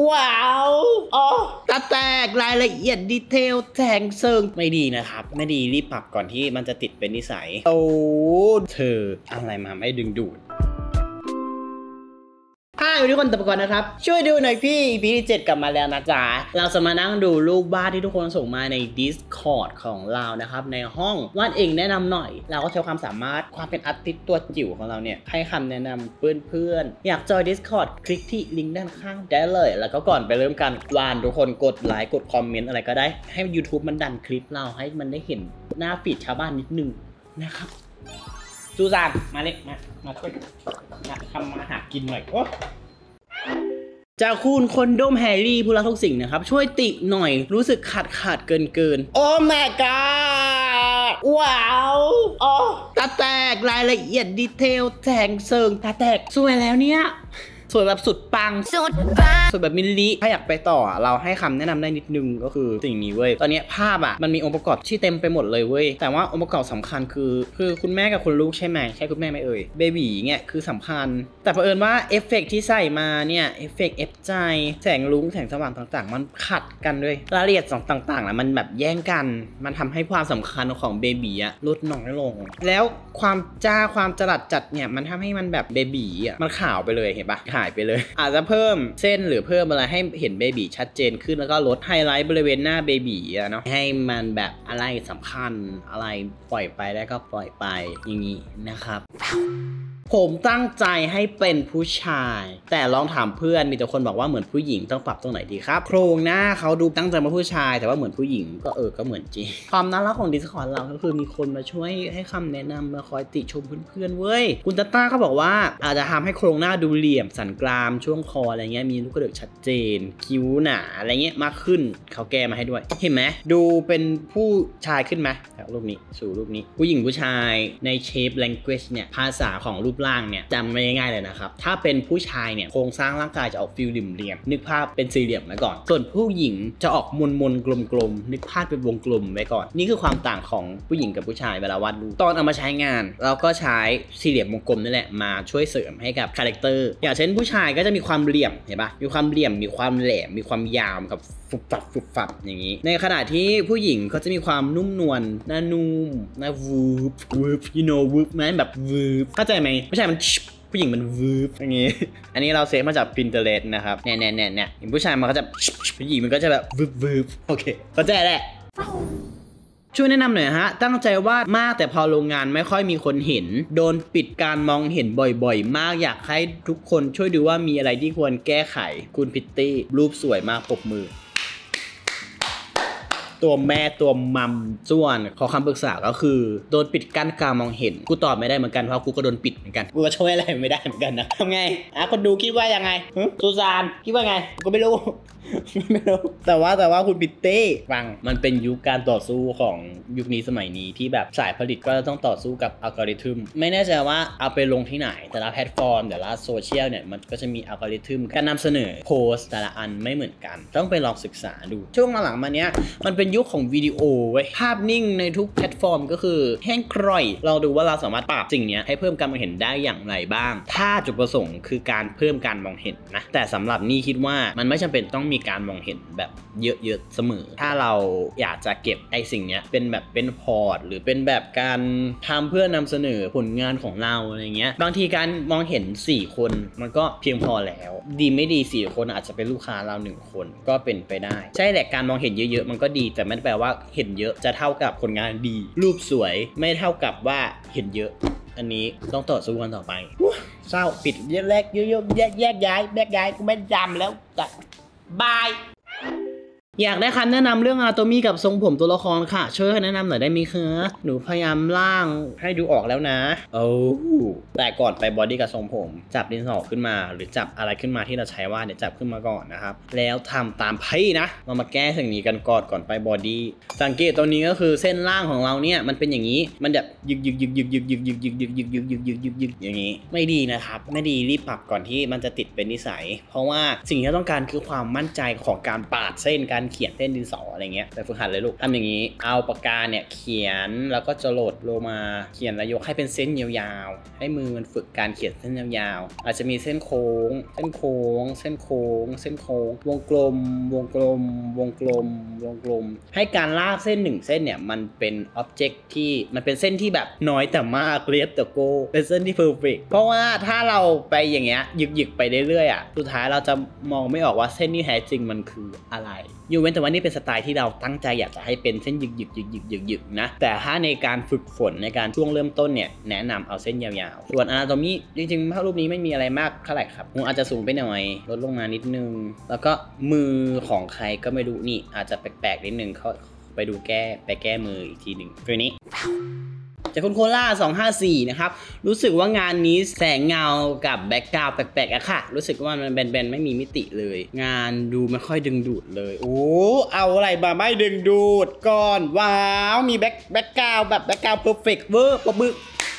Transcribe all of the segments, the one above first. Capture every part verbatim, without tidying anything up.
ว้าวอ๋อตาแตกรายละเอียดดีเทลแทงเซิงไม่ดีนะครับไม่ดีรีบปรับก่อนที่มันจะติดเป็นนิสัยโอ้เธออะไรมาไม่ดึงดูดถ้าอยู่ที่คนตะปก่อนนะครับช่วยดูหน่อยพี่ อี พี ที่เจ็ดกลับมาแล้วนะจ๊ะเราจะมานั่งดูรูปวาดที่ทุกคนส่งมาใน Discord ของเรานะครับในห้องวาดเองแนะนำหน่อยเราก็ใช้ความสามารถความเป็นอาร์ติสต์ตัวจิ๋วของเราเนี่ยให้คำแนะนำเพื่อนๆอยากจอย Discord คลิกที่ลิงก์ด้านข้างได้เลยแล้วก็ก่อนไปเริ่มกันวานทุกคนกดไลค์กดคอมเมนต์อะไรก็ได้ให้ YouTube มันดันคลิปเราให้มันได้เห็นหน้าฟีดชาวบ้านนิดนึงนะครับซูซานมาเล็กมามาช่วยมาทำมาหากินหน่อยโอ้จากคุณคนด้มแฮร์รี่ผู้รักทุกสิ่งนะครับช่วยติหน่อยรู้สึกขาดขาดเกินเกินโอ้ my god ว้าวอ๋อตาแตกรายละเอียดดีเทลแทงเซิงตาแตกสวยแล้วเนี่ยสวยแบบสุดปังสุดปังสวยแบบมิลลิถ้าอยากไปต่อเราให้คำแนะนำได้นิดนึงก็คือสิ่งนี้เว้ยตอนนี้ภาพอ่ะมันมีองค์ประกอบที่เต็มไปหมดเลยเว้ยแต่ว่าองค์ประกอบสำคัญคือคือคุณแม่กับคุณลูกใช่ไหมใช่คุณแม่ไหมเอ่ยเบบีเนี่ยคือสำคัญแต่เผอิญว่าเอฟเฟกที่ใส่มาเนี่ยเอฟเฟกเอฟใจแสงลุ้งแสงสว่างต่างๆมันขัดกันด้วยรายละเอียดต่างๆนะมันแบบแย่งกันมันทำให้ความสำคัญของเบบีอ่ะลดน้อยลงแล้วความจ้าความจรัสจัดเนี่ยมันทำให้มันแบบเบบีอ่ะมันขาวไปเลยเห็นปะหายไปเลยอาจจะเพิ่มเส้นหรือเพิ่มอะไรให้เห็นเบบีชัดเจนขึ้นแล้วก็ลดไฮไลท์บริเวณหน้าเบบีอะเนาะให้มันแบบอะไรสำคัญอะไรปล่อยไปได้ก็ปล่อยไปอย่างนี้นะครับผมตั้งใจให้เป็นผู้ชายแต่ลองถามเพื่อนมีแต่คนบอกว่าเหมือนผู้หญิงต้องปรับตรงไหนดีครับโครงหน้าเขาดูตั้งใจมาผู้ชายแต่ว่าเหมือนผู้หญิงก็เออก็เหมือนจริงความน่ารักของ Discord เราก็คือมีคนมาช่วยให้คำแนะนำมาคอยติชมเพื่อนๆเว้ยคุณตาต้าเขาบอกว่าอาจจะทำให้โครงหน้าดูเหลี่ยมสันกรามช่วงคออะไรเงี้ยมีลูกกระเดือกชัดเจนคิ้วหนาอะไรเงี้ยมากขึ้นเขาแก้มาให้ด้วยเห็นไหมดูเป็นผู้ชายขึ้นไหมจากรูปนี้สู่รูปนี้ผู้หญิงผู้ชายใน shape language เนี่ยภาษาของรูปร่างเนี่ยจำไม่ง่ายเลยนะครับถ้าเป็นผู้ชายเนี่ยโครงสร้างร่างกายจะออกฟิลเหลี่ยมๆนึกภาพเป็นสี่เหลี่ยมไว้ก่อนส่วนผู้หญิงจะออกมนมนกลมๆนึกภาพเป็นวงกลมไว้ก่อนนี่คือความต่างของผู้หญิงกับผู้ชายเวลาวาดรูปตอนเอามาใช้งานเราก็ใช้สี่เหลี่ยมวงกลมนี่แหละมาช่วยเสริมให้กับคาแรคเตอร์อย่างเช่นผู้ชายก็จะมีความเหลี่ยมเห็นปะมีความเหลี่ยมมีความแหลมมีความยาวกับฟุบฟับฟุบฟับอย่างนี้ในขณะที่ผู้หญิงเขาจะมีความนุ่มนวลหน้านุ่มหน้าวูบวูบ you know วูบไหมแบบวูบเข้าใจไหมไม่ใช่มันผู้หญิงมันวูบอย่างนี้อันนี้เราเซฟมาจาก Pinterest นะครับแน่แน่แน่แน่เห็นผู้ชายมันก็จะผู้หญิงมันก็จะแบบวูบวูบโอเคเข้าใจแหละช่วยแนะนำหน่อยฮะตั้งใจวาดมากแต่พอโรงงานไม่ค่อยมีคนเห็นโดนปิดการมองเห็นบ่อยๆมากอยากให้ทุกคนช่วยดูว่ามีอะไรที่ควรแก้ไขคุณพิตตี้รูปสวยมากปรบมือตัวแม่ตัวมัมส่วนขอคำปรึกษาก็คือโดนปิดกั้นการมองเห็นกูตอบไม่ได้เหมือนกันเพราะกูก็โดนปิดเหมือนกันกูก็ช่วยอะไรไม่ได้เหมือนกันนะทำไงอ่ะคนดูคิดว่ายังไงซูซานคิดว่าไงกูไม่รู้ไม่รู้แต่ว่าแต่ว่าคุณปิตเต้ฟังมันเป็นยุคการต่อสู้ของยุคนี้สมัยนี้ที่แบบสายผลิตก็ต้องต่อสู้กับอัลกอริทึมไม่แน่ใจว่าเอาไปลงที่ไหนแต่ละแพลตฟอร์มแต่ละโซเชียลเนี่ยมันก็จะมีอัลกอริทึมการนำเสนอโพสแต่ละอันไม่เหมือนกันต้องไปลองศึกษาดูช่วงหลังมาเนี้ยมันเป็นยุคของวิดีโอเว้ยภาพนิ่งในทุกแพลตฟอร์มก็คือแห้งกร่อยเราดูว่าเราสามารถปรับสิ่งนี้ให้เพิ่มการมองเห็นได้อย่างไรบ้างถ้าจุดประสงค์คือการเพิ่มการมองเห็นนะแต่สำหรับนี่คิดว่ามันไม่จำเป็นต้องมีการมองเห็นแบบเยอะๆเสมอถ้าเราอยากจะเก็บไอ้สิ่งนี้เป็นแบบเป็นพอร์ตหรือเป็นแบบการทำเพื่อนำเสนอผลงานของเราอะไรเงี้ยบางทีการมองเห็นสี่คนมันก็เพียงพอแล้วดีไม่ดีสี่คนอาจจะเป็นลูกค้าเราหนึ่งคนก็เป็นไปได้ใช่แหละการมองเห็นเยอะๆมันก็ดีแต่ไม่ได้แปลว่าเห็นเยอะจะเท่ากับผลงานดีรูปสวยไม่เท่ากับว่าเห็นเยอะอันนี้ต้องต่อสู้กันต่อไปเศร้าปิดแยกเยอะๆแยกแยกย้ายแยกย้ายกูไม่จำแล้วแต่บายอยากได้คำแนะนำเรื่องอนาโตมีกับทรงผมตัวละครค่ะช่วยแนะนำหน่อยได้ไหมคะหนูพยายามร่างให้ดูออกแล้วนะโอ้แต่ก่อนไปบอดี้กับทรงผมจับดินสอขึ้นมาหรือจับอะไรขึ้นมาที่เราใช้ว่าเนี่ยจับขึ้นมาก่อนนะครับแล้วทำตามพี่นะเรามาแก้สิ่งนี้กันก่อนก่อนไปบอดี้สังเกตตรงนี้ก็คือเส้นล่างของเราเนี่ยมันเป็นอย่างนี้มันแบบยึกยึกยึกยึกยึกยึกยึกยึกยึกยึกยึกยึกยึกยึกยึกอย่างนี้ไม่ดีนะครับไม่ดีรีบปรับก่อนที่มันจะติดเป็นนิสัยเพราะว่าสิ่งที่ต้องการคือความมั่นใจของการปาดเส้นการเขียนเส้นดินสออะไรเงี้ยไปฝึกหัดเลยลูกทำอย่างนี้เอาปากกาเนี่ยเขียนแล้วก็จะโหลดลงมาเขียนแล้วยกให้เป็นเส้นยาวๆให้มือมันฝึกการเขียนเส้นยาวๆอาจจะมีเส้นโค้งเส้นโค้งเส้นโค้งเส้นโค้งวงกลมวงกลมวงกลมวงกลมให้การลากเส้นหนึ่งเส้นเนี่ยมันเป็นอ็อบเจกต์ที่มันเป็นเส้นที่แบบน้อยแต่มากเรียบแต่โกเป็นเส้นที่เพอร์เฟกต์เพราะว่าถ้าเราไปอย่างเงี้ยหยึกๆไปเรื่อยๆอ่ะสุดท้ายเราจะมองไม่ออกว่าเส้นที่แท้จริงมันคืออะไรอยู่เว้นแต่ว่านี่เป็นสไตล์ที่เราตั้งใจอยากจะให้เป็นเส้นหยึกๆๆๆๆนะแต่ถ้าในการฝึกฝนในการช่วงเริ่มต้นเนี่ยแนะนำเอาเส้นยาวๆส่วนอนาโตมีจริงๆภาพรูปนี้ไม่มีอะไรมากเท่าไหร่ครับอาจจะสูงไปหน่อยลดลงมานิดนึงแล้วก็มือของใครก็ไม่รู้นี่อาจจะแปลกๆนิดนึงเขาไปดูแก้ไปแก้มืออีกทีหนึ่งตัวนี้จากคุณโคล่าสองห้าสี่นะครับรู้สึกว่างานนี้แสงเงากับแบ็กกราวด์แปลกๆอะค่ะรู้สึกว่ามันแบนๆไม่มีมิติเลยงานดูไม่ค่อยดึงดูดเลยโอ้เอาอะไรมาไม่ดึงดูดก่อนว้าวมีแบ็กแบ็กกราวด์แบบแบ็กกราวด์เพอร์เฟกต์เวอร์ปะบึก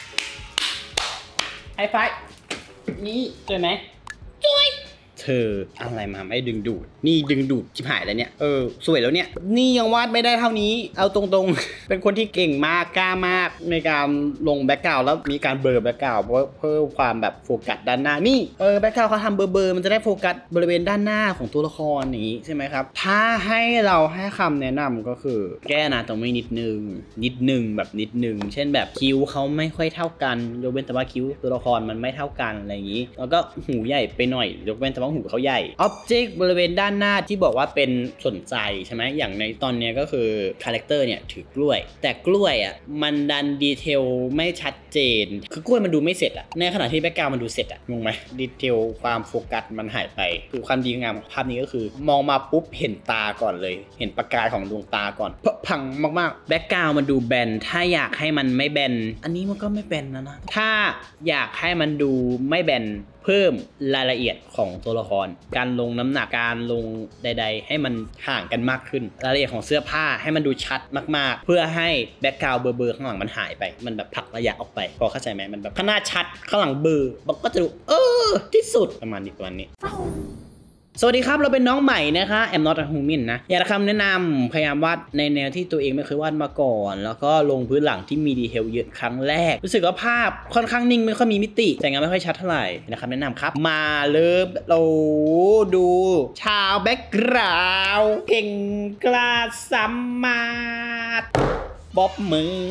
ไฮไฟนี่สวยไหมสวยเธออะไรมาไม่ดึงดูดนี่ดึงดูดชิบหายแล้วเนี่ยเออสวยแล้วเนี่ยนี่ยังวาดไม่ได้เท่านี้เอาตรงๆ เป็นคนที่เก่งมากกล้ามากในการลงแบ็คกราวด์แล้วมีการเบลอแบ็คกราวด์เพื่อเพิ่มความแบบโฟกัสด้านหน้านี่เออแบ็คกราวด์เขาทำเบลอเบลอมันจะได้โฟกัสบริเวณด้านหน้าของตัวละครอย่างนี้ใช่ไหมครับถ้าให้เราให้คำแนะนำก็คือแก้นะตรงนี้นิดนึงนิดนึงแบบนิดนึงเช่นแบบคิ้วเขาไม่ค่อยเท่ากันยกเว้นแต่ว่าคิ้วตัวละครมันไม่เท่ากันอะไรอย่างนี้แล้วก็หูใหญ่ไปหน่อยยกเว้นแต่ว่าหูเขาใหญ่อ็อบเจกต์บริเวณด้านหน้าที่บอกว่าเป็นสนใจใช่ไหมอย่างในตอนนี้ก็คือคาแรคเตอร์เนี่ยถือกล้วยแต่กล้วยอ่ะมันดันดีเทลไม่ชัดเจนคือกล้วยมันดูไม่เสร็จอ่ะในขณะที่แบ็คกราวด์มันดูเสร็จอ่ะงงไหมดีเทลความโฟกัสมันหายไปคือความดีงามของภาพนี้ก็คือมองมาปุ๊บเห็นตาก่อนเลยเห็นประกายของดวงตาก่อนเพราะพังมากๆแบ็คกราวด์มันดูแบนถ้าอยากให้มันไม่แบนอันนี้มันก็ไม่แบนนะนะถ้าอยากให้มันดูไม่แบนเพิ่มรายละเอียดของตัวละครการลงน้ำหนักการลงใดๆให้มันห่างกันมากขึ้นรายละเอียดของเสื้อผ้าให้มันดูชัดมากๆเพื่อให้แบ็คกราวด์เบลอๆข้างหลังมันหายไปมันแบบผลักระยะออกไปพอเข้าใจไหมมันแบบข้างหน้าชัดข้างหลังเบลอมันก็จะดูเออที่สุดประมาณนี้ตัวนี้สวัสดีครับเราเป็นน้องใหม่นะคะ I'm not a human นะอยากคำแนะนำพยายามวาดในแนวที่ตัวเองไม่เคยวาดมาก่อนแล้วก็ลงพื้นหลังที่มีดีเทลเยอะครั้งแรกรู้สึกว่าภาพค่อนข้างนิ่งไม่ค่อยมีมิติแต่งานไม่ค่อยชัดเท่าไหร่นะครับแนะนำครับมาเริ่มเราดูชาวแบ็คกราวด์เก่งกล้าสามารถบ๊อบมือ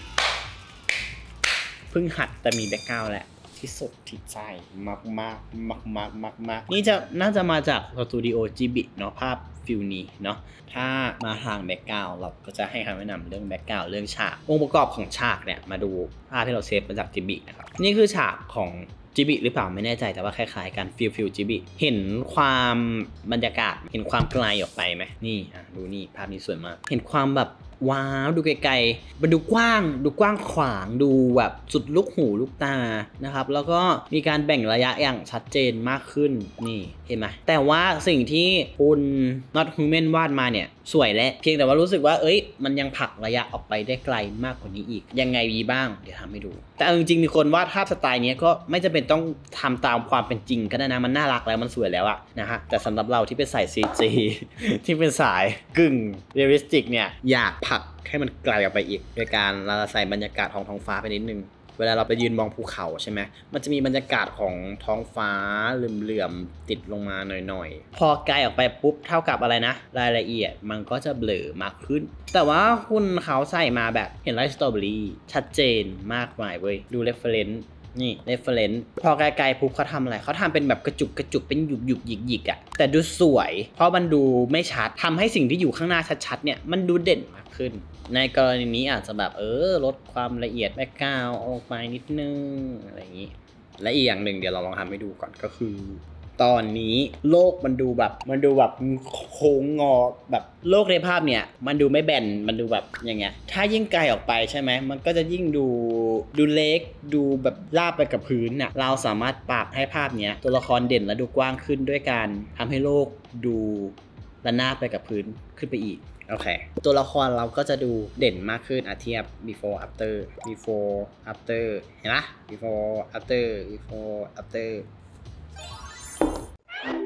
เพิ่งหัดแต่มีแบ็คกราวด์แหละที่สุดที่ใจมากมากมากมากมากมากนี่จะน่าจะมาจากสตูดิโอจิบิเนาะภาพฟิลนี้เนาะถ้ามาทางแบ็คกราวด์เราก็จะให้คำแนะนำเรื่องแบ็คกราวด์เรื่องฉากองค์ประกอบของฉากเนี่ยมาดูภาพที่เราเซฟมาจากจิบินะครับนี่คือฉากของจิบิหรือเปล่าไม่แน่ใจแต่ว่าคล้ายๆกันฟิลฟิลจิบิเห็นความบรรยากาศเห็นความไกลออกไปไหมนี่อ่ะดูนี่ภาพนี้สวยมากเห็นความแบบว้าวดูไกลๆมันดูกว้างดูกว้างขวางดูแบบสุดลูกหูลูกตานะครับแล้วก็มีการแบ่งระยะอย่างชัดเจนมากขึ้นนี่เห็นไหมแต่ว่าสิ่งที่คุณ Not Human วาดมาเนี่ยสวยและเพียงแต่ว่ารู้สึกว่าเอ้ยมันยังผลักระยะออกไปได้ไกลมากกว่านี้อีกยังไงดีบ้างเดี๋ยวทำให้ดูแต่จริงๆมีคนวาดภาพสไตล์นี้ก็ไม่จำเป็นต้องทำตามความเป็นจริงก็ได้นะมันน่ารักแล้วมันสวยแล้วอะนะฮะแต่สำหรับเราที่เป็นสาย ซี จี ที่เป็นสายกึ่งเรียลลิสติกเนี่ยอยากผลักให้มันไกลออกไปอีกโดยการเราใส่บรรยากาศของท้องฟ้าไปนิดนึงเวลาเราไปยืนมองภูเขาใช่ไหมมันจะมีบรรยากาศของท้องฟ้าเหลื่อมๆติดลงมาหน่อยๆพอไกลออกไปปุ๊บเท่ากับอะไรนะรายละเอียดมันก็จะเบลอมากขึ้นแต่ว่าคุณเขาใส่มาแบบเห็นไลท์สตรอเบอรี่ชัดเจนมากมายเว้ยดูเรฟเฟรนซ์นี่เรฟเฟรนซ์พอไกลๆปุ๊บเขาทำอะไรเขาทำเป็นแบบกระจุกกระจุกเป็นหยุกหยุกหยิกหยิกอะแต่ดูสวยเพราะมันดูไม่ชัดทำให้สิ่งที่อยู่ข้างหน้าชัดๆเนี่ยมันดูเด่นมากขึ้นในกรณีนี้อาจจะแบบเออลดความละเอียดแบ็คกราวด์ออกไปนิดนึงอะไรอย่างนี้และอีกอย่างหนึ่งเดี๋ยวเราลองทำให้ดูก่อนก็คือตอนนี้โลกมันดูแบบมันดูแบบโค้งงอแบบโลกในภาพเนี่ยมันดูไม่แบนมันดูแบบอย่างเงี้ยถ้ายิ่งไกลออกไปใช่ไหมมันก็จะยิ่งดูดูเล็กดูแบบราบไปกับพื้นน่ะเราสามารถปรับให้ภาพเนี้ยตัวละครเด่นและดูกว้างขึ้นด้วยการทำให้โลกดูระนาบไปกับพื้นขึ้นไปอีกโอเคตัวละครเราก็จะดูเด่นมากขึ้นอ่ะเทียบ before after before after เห็นไหม before after before after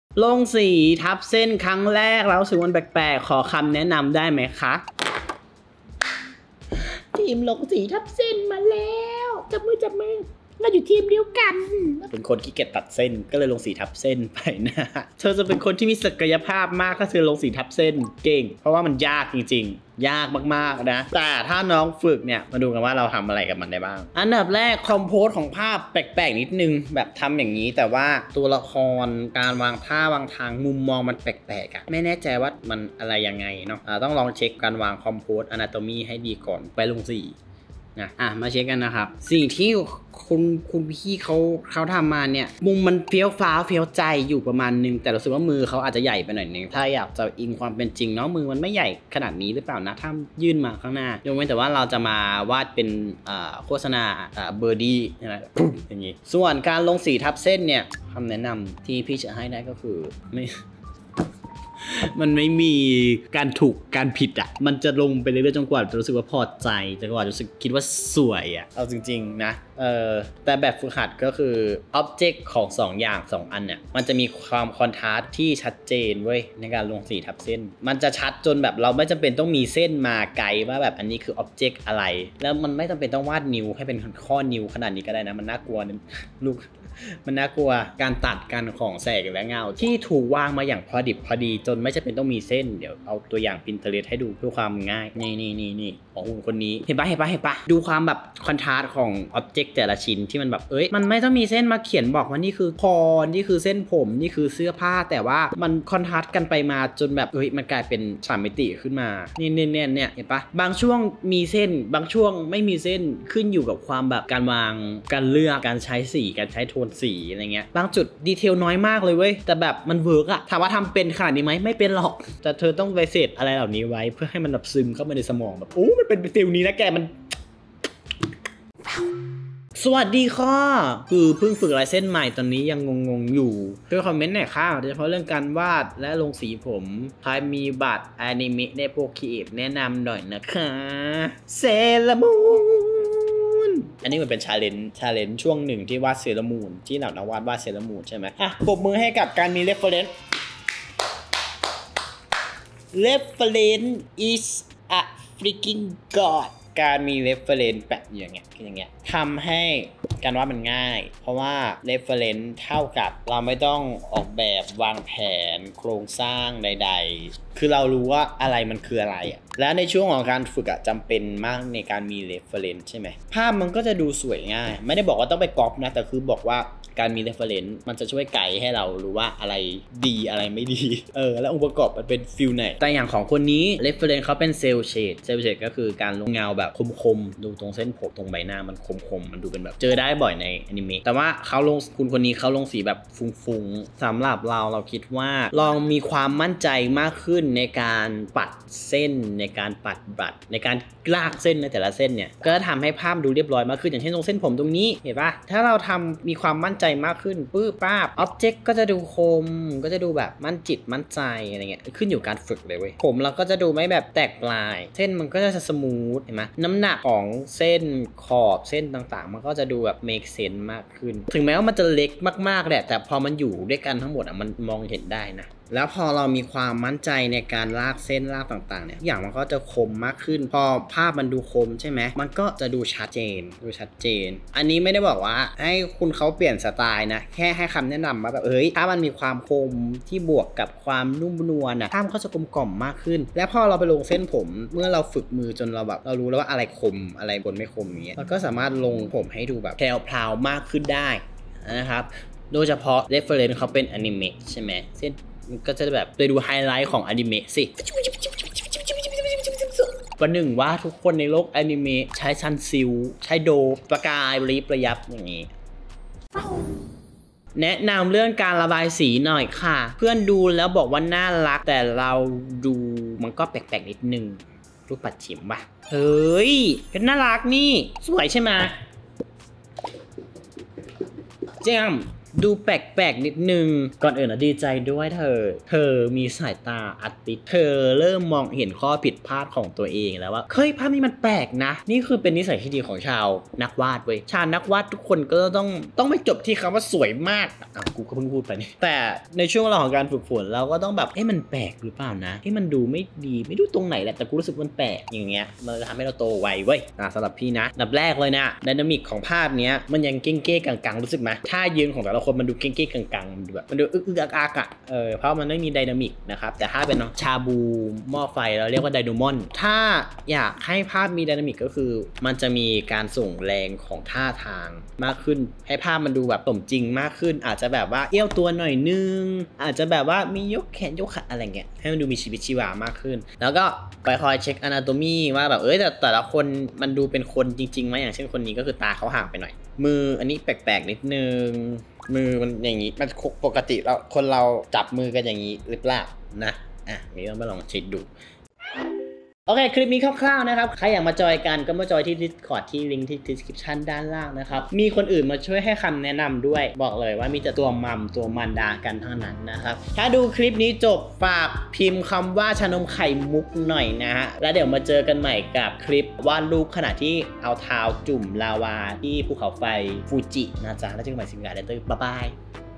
ลงสีทับเส้นครั้งแรกแล้วรู้สึกมันแปลกๆขอคำแนะนำได้ไหมคะทีมลงสีทับเส้นมาแล้วจับมือจับมือเราอยู่ทีมเดียวกันเป็นคนขี้เกียจตัดเส้นก็เลยลงสีทับเส้นไปนะเธอจะเป็นคนที่มีศักยภาพมากถ้าเธอลงสีทับเส้นเก่งเพราะว่ามันยากจริงๆยากมากๆนะแต่ถ้าน้องฝึกเนี่ยมาดูกันว่าเราทำอะไรกับมันได้บ้างอันดับแรกคอมโพสของภาพแปลกๆนิดนึงแบบทำอย่างนี้แต่ว่าตัวละครการวางท่าวางทางมุมมองมันแปลกๆอะไม่แน่ใจว่ามันอะไรยังไงเนาะต้องลองเช็คการวางคอมโพสอนาโตมีให้ดีก่อนไปลงสีนะอ่ะมาเช็คกันนะครับสิ่งที่คุณคุณพี่เขาเขาทำมาเนี่ยมุมมันเฟี้ยวฟ้าวเฟี้ยวใจอยู่ประมาณนึงแต่รู้สึกว่ามือเขาอาจจะใหญ่ไปหน่อยนึงถ้าอยากจะอิงความเป็นจริงเนาะมือมันไม่ใหญ่ขนาดนี้หรือเปล่านะถ้ายื่นมาข้างหน้ายกเว้นแต่ว่าเราจะมาวาดเป็นโฆษณาเบอร์ดี้นะอย่างนี้ส่วนการลงสีทับเส้นเนี่ยคำแนะนำที่พี่จะให้ได้ก็คือไม่มันไม่มีการถูกการผิดอ่ะมันจะลงไปเรื่อยๆจนกว่าจะรู้สึกว่าพอใจจนกว่าจะรู้สึกคิดว่าสวยอ่ะเอาจริงๆนะเออแต่แบบฝึกหัดก็คืออ็อบเจกต์ของสองอย่างสองอันเนี่ยมันจะมีความคอนทราสต์ที่ชัดเจนเว้ยในการลงสีทับเส้นมันจะชัดจนแบบเราไม่จำเป็นต้องมีเส้นมาไกลว่าแบบอันนี้คืออ็อบเจกต์อะไรแล้วมันไม่จำเป็นต้องวาดนิ้วให้เป็นข้อนิ้วขนาดนี้ก็ได้นะมันน่ากลัวนะลูกมันน่ากลัวการตัดกันของแสงและเงาที่ถูกวางมาอย่างพอดิบพอดีจนไม่จำเป็นต้องมีเส้นเดี๋ยวเอาตัวอย่าง Pinterest ให้ดูเพื่อความง่ายนี่นี่นี่นี่ของคุณคนนี้เห็นปะเห็นปะเห็นปะดูความแบบคอนทราสต์ของอ็อบเจกต์แต่ละชิ้นที่มันแบบเอ้ยมันไม่ต้องมีเส้นมาเขียนบอกว่านี่คือคอนี่คือเส้นผมนี่คือเสื้อผ้าแต่ว่ามันคอนทราสต์กันไปมาจนแบบเอ้ยมันกลายเป็นสามมิติขึ้นมานี่เนี่ยเนี่ยเนี่ยเห็นปะบางช่วงมีเส้นบางช่วงไม่มีเส้นขึ้นอยู่กับความแบบการวางการเลือกการใช้สีการใช้โทนสีอะไรเงี้ยบางจุดดีเทลน้อยมากเลยเว้ยแต่แบบมันเวิร์กอะถามว่าทำเป็นขนาดนี้ไหมไม่เป็นหรอกแต่เธอต้องไปเสร็จอะไรเหล่านี้ไว้เพื่อให้มันแบบซึมเข้ามาในสมองแบบโอ้มันเป็นฟิลนี้นะแกมันสวัสดีค่ะคือเพิ่งฝึกลายเส้นใหม่ตอนนี้ยังงงๆอยู่ช่วยคอมเมนต์หน่อยค่ะโดยเฉพาะเรื่องการวาดและลงสีผมใครมีบัตรอนิเมะในโปรคีเอทแนะนำหน่อยนะคะเซเลมูนอันนี้มันเป็นชาเลนจ์ชาเลนจ์ช่วงหนึ่งที่วาดเซเลมูนที่เหล่านักวาดวาดเซเลมูนใช่ไหมอ่ะปรบมือให้กับการมี reference reference is a freaking god การมี reference แบบอย่างเงี้ยอย่างเงี้ยทำให้การวาดมันง่ายเพราะว่า reference เท่ากับเราไม่ต้องออกแบบวางแผนโครงสร้างใดๆคือเรารู้ว่าอะไรมันคืออะไรอ่ะและในช่วงของการฝึกอะจำเป็นมากในการมี reference ใช่ไหมภาพมันก็จะดูสวยง่ายไม่ได้บอกว่าต้องไปก๊อปนะแต่คือบอกว่าการมี reference มันจะช่วยไกด์ให้เรารู้ว่าอะไรดีอะไรไม่ดีเออแล้วองค์ประกอบมันเป็นฟิลไหนแต่อย่างของคนนี้ reference เขาเป็นเซลเชดเซลเชดก็คือการลงเงาแบบคมๆดูตรงเส้นผมตรงใบหน้ามันคมๆมันดูเป็นแบบเจอได้บ่อยในอนิเมะแต่ว่าเขาลงคุณคนนี้เขาลงสีแบบฟุ้งๆสำหรับเราเราคิดว่าลองมีความมั่นใจมากขึ้นในการปัดเส้นในการปัดบัตรในการลากเส้นในแต่ละเส้นเนี่ยก็ทำให้ภาพดูเรียบร้อยมากขึ้นอย่างเช่นตรงเส้นผมตรงนี้เห็นปะถ้าเราทำมีความมั่นใจมากขึ้นปื้อป้าบอ็อบเจกต์ก็จะดูคมก็จะดูแบบมั่นจิตมั่นใจอะไรเงี้ยขึ้นอยู่การฝึกเลยเว้ยผมเราก็จะดูไม่แบบแตกปลายเส้นมันก็จะสมูทเห็นไหมน้ำหนักของเส้นขอบเส้นต่างๆมันก็จะดูแบบ make sense มากขึ้นถึงแม้ว่ามันจะเล็กมากๆแหละแต่พอมันอยู่ด้วยกันทั้งหมดอ่ะมันมองเห็นได้นะแล้วพอเรามีความมั่นใจในการลากเส้นลากต่างๆเนี่ยอย่างมันก็จะคมมากขึ้นพอภาพมันดูคมใช่ไหมมันก็จะดูชัดเจนดูชัดเจนอันนี้ไม่ได้บอกว่าให้คุณเขาเปลี่ยนสไตล์นะแค่ให้คำแนะนำว่าแบบเอ้ยถ้ามันมีความคมที่บวกกับความนุ่มนวลนะภาพก็จะกลมกล่อมมากขึ้นและพอเราไปลงเส้นผมเมื่อเราฝึกมือจนเราแบบเรารู้แล้วว่าอะไรคมอะไรบนไม่คมอย่างเงี้ยเราก็สามารถลงผมให้ดูแบบแพรวๆมากขึ้นได้นะครับโดยเฉพาะ reference เขาเป็นอนิเมะใช่ไหมเส้นก็จะแบบไปดูไฮไลท์ของอนิเมะสิวันหนึ่งว่าทุกคนในโลกอนิเมะใช้ซันซิลใช้โดประกายรีประยับอย่างนี้แนะนำเรื่องการระบายสีหน่อยค่ะเพื่อนดูแล้วบอกว่าน่ารักแต่เราดูมันก็แปลกๆนิดนึงรูปปัดฉิมป่ะเฮ้ยเป็นน่ารักนี่สวยใช่ไหมเจ้มดูแปลกๆนิดนึงก่อนอื่นนะดีใจด้วยเธอเธอมีสายตาอาร์ติสเธอเริ่มมองเห็นข้อผิดพลาดของตัวเองแล้วว่าเฮ้ยภาพนี้มันแปลกนะนี่คือเป็นนิสัยที่ดีของชาวนักวาดเว้ยชาวนักวาดทุกคนก็ต้องต้องไม่จบที่คำว่าสวยมากอ่ะกูก็เพิ่งพูดไปนี่แต่ในช่วงเวลาของการฝึกฝนเราก็ต้องแบบเอ้มันแปลกหรือเปล่านะที่มันดูไม่ดีไม่รู้ตรงไหนแหละแต่กูรู้สึกมันแปลกอย่างเงี้ยมันจะทำให้เราโตไวเว้ยสำหรับพี่นะดับแรกเลยนะไดนามิกของภาพเนี้ยมันยังเก้งเก้กังๆรู้สึกไหมท่ายืนของแต่ละคนมันดูเก้งเก้กังๆมันดูแบบมันดูอึกอึกอักอักอ่ะเออเพราะมันไม่มีไดนามิกนะครับแต่ถ้าเป็นชาบูหม้อไฟเราเรียกว่าไดนูมอนถ้าอยากให้ภาพมีไดนามิกก็คือมันจะมีการส่งแรงของท่าทางมากขึ้นให้ภาพมันดูแบบสมจริงมากขึ้นอาจจะแบบว่าเอี้ยวตัวหน่อยนึงอาจจะแบบว่ามียกแขนยกขาอะไรเงี้ยให้มันดูมีชีวิตชีวามากขึ้นแล้วก็ไปคอยเช็คอนาโตมีว่าแบบเอ้ยแต่แต่ละคนมันดูเป็นคนจริงๆไหมอย่างเช่นคนนี้ก็คือตาเขาห่างไปหน่อยมืออันนี้แปลกๆนิดนึงมือมันอย่างนี้มันปกติเราคนเราจับมือกันอย่างนี้หรือเปล่านะอ่ะนี่ต้องไปลองเช็คดูโอเคคลิปนี้คร่าวๆนะครับใครอยากมาจอยกันก็มาจอยที่ Discord ที่ลิงก์ที่ description ด้านล่างนะครับมีคนอื่นมาช่วยให้คำแนะนำด้วยบอกเลยว่ามีแต่ตัวมัมตัวมันดากันเท่านั้นนะครับถ้าดูคลิปนี้จบฝากพิมพ์คำว่าชานมไข่มุกหน่อยนะฮะแล้วเดี๋ยวมาเจอกันใหม่กับคลิปวาดรูปขณะที่เอาเท้าจุ่มลาวาที่ภูเขาไฟฟูจินะจ๊ะแล้วเจอกันใหม่สิบงานเดตเตอร์บ๊ายบาย